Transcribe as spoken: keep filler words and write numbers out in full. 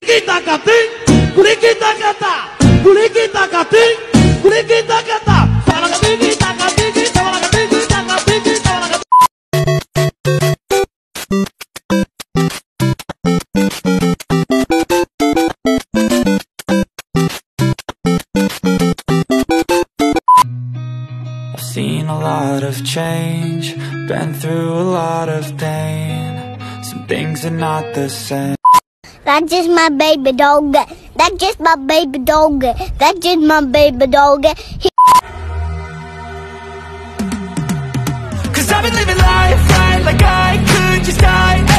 Kulikita-kating, kulikita-kata, kulikita-kating, kulikita-kata. Sabalakating-kita-kating, sabalakating-kita-kating, sabalakating. I've seen a lot of change, been through a lot of pain. Some things are not the same. That's just my baby dog. That's just my baby dog. That's just my baby dog. He Cause I've been living life right like I could just die.